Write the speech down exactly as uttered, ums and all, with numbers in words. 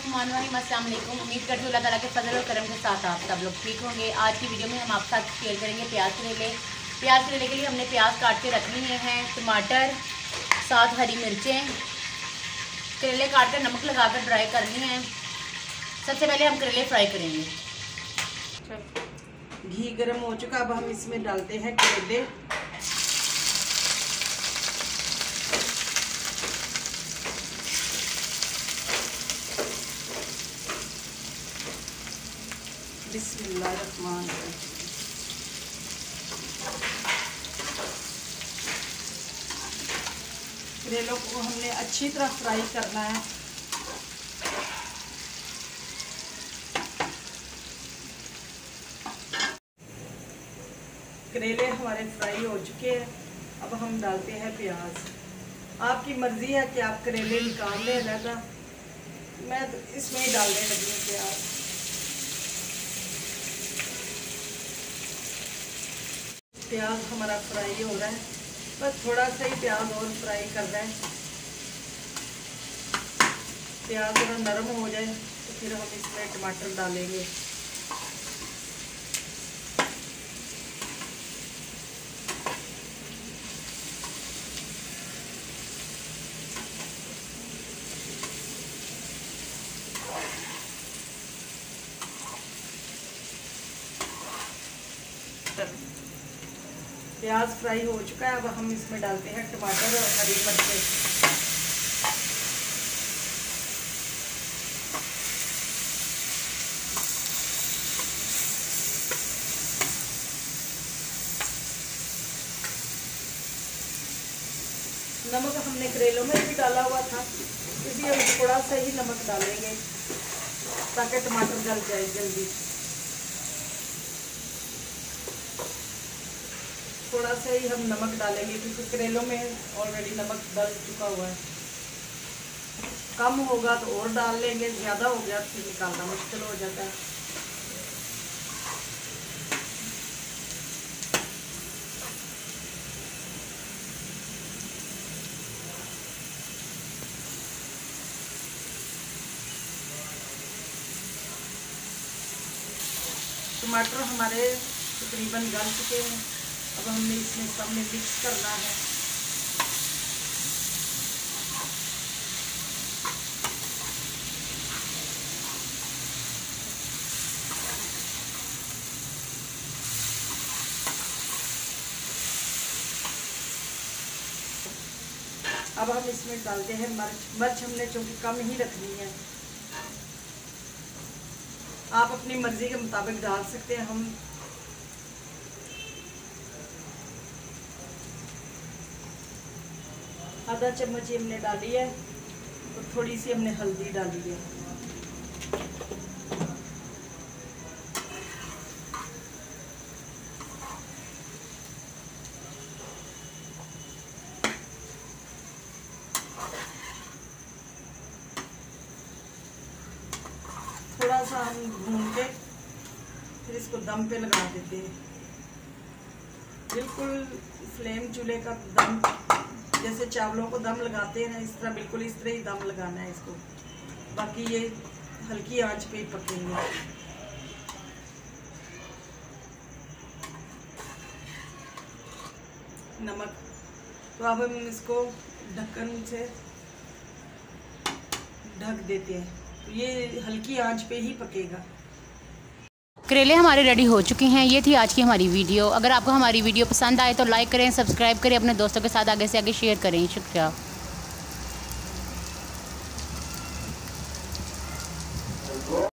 बिस्मिल्लाहिर्रहमानिर्रहीम। अस्सलाम वालेकुम। उम्मीद करती हूँ अल्लाह ताला के फजल और करम के साथ आप सब लोग ठीक होंगे। आज की वीडियो में हम आपके साथ शेयर करेंगे प्याज करेले। प्याज करेले के लिए हमने प्याज काट के रख लिए हैं, टमाटर, साथ हरी मिर्चें, करेले काट कर नमक लगा कर ड्राई कर लिए हैं। सबसे पहले हम करेले फ्राई करेंगे। घी गर्म हो चुका, अब हम इसमें डालते हैं करेले। बिस्मिल्लाहिर्रहमानिर्रहीम। करेलों को हमने अच्छी तरह फ्राई करना है। करेले हमारे फ्राई हो चुके हैं, अब हम डालते हैं प्याज। आपकी मर्जी है कि आप करेले निकाल लें अलग, मैं तो इसमें ही डालने लगी हूँ प्याज। प्याज हमारा फ्राई हो रहा है, बस थोड़ा सा ही प्याज और फ्राई कर रहा है। प्याज थोड़ा नरम हो जाए तो फिर हम इसमें टमाटर डालेंगे। प्याज फ्राई हो चुका है, अब हम इसमें डालते हैं टमाटर और हरी मिर्चें। नमक हमने करेलों में भी डाला हुआ था, इसलिए हम थोड़ा सा ही नमक डालेंगे ताकि टमाटर गल जाए जल्दी। थोड़ा सा ही हम नमक डालेंगे क्योंकि करेलों में ऑलरेडी नमक डल चुका हुआ है। कम होगा तो और डाल लेंगे, ज़्यादा हो गया तो फिर निकालना मुश्किल हो जाता है। टमाटर हमारे तकरीबन गल चुके हैं, अब हमने इसमें सब में मिक्स करना है। अब हम इसमें डालते हैं मिर्च। मिर्च हमने चूँकि कम ही रखनी है, आप अपनी मर्जी के मुताबिक डाल सकते हैं। हम आधा चम्मच ही हमने डाली है और थोड़ी सी हमने हल्दी डाली है। थोड़ा सा हम भून के फिर इसको दम पे लगा देते हैं। बिल्कुल फ्लेम चूल्हे का दम, जैसे चावलों को दम लगाते हैं ना, इस तरह बिल्कुल इस तरह ही दम लगाना है इसको। बाकी ये हल्की आंच पे ही पकेंगे। नमक तो अब हम इसको ढक्कन से ढक देते हैं, तो ये हल्की आंच पे ही पकेगा। करेले हमारे रेडी हो चुके हैं। ये थी आज की हमारी वीडियो। अगर आपको हमारी वीडियो पसंद आए तो लाइक करें, सब्सक्राइब करें, अपने दोस्तों के साथ आगे से आगे शेयर करें। शुक्रिया।